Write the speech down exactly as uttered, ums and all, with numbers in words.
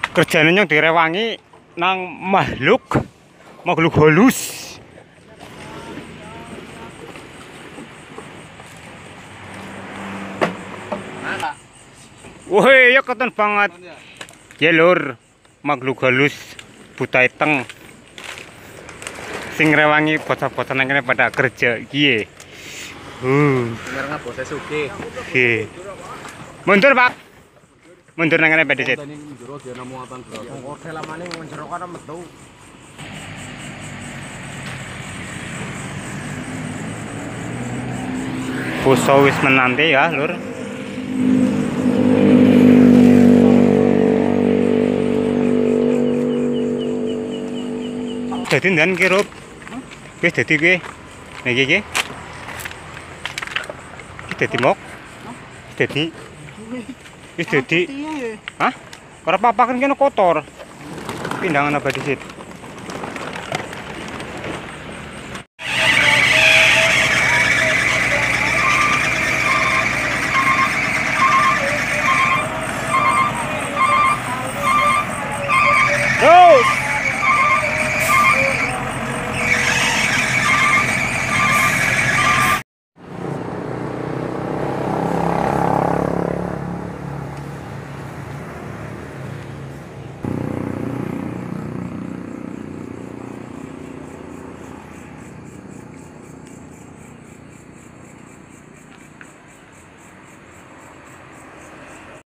Kerjane nyong direwangi nang makhluk makhluk halus. Woi, ya keten banget. Ya lur, makhluk halus buta iteng. Sing rewangi bocah-bocah nang kene pada kerja piye. Uh. Bener nggak bosnya sugih. Oke. Mundur, Pak. Mundur nang kene pada sit. Njero dia nemu apaan bro? Hotel lamane njero kana metu. Puso wis menanti ya, lur. Dadi ndan ki, Rup. Wis dadi kowe. Nek iki iki. Iki dadi mok. Wis dadi. Wis dadi. Hah? Ora apa-apa kan kene kotor. Pindangan apa disit.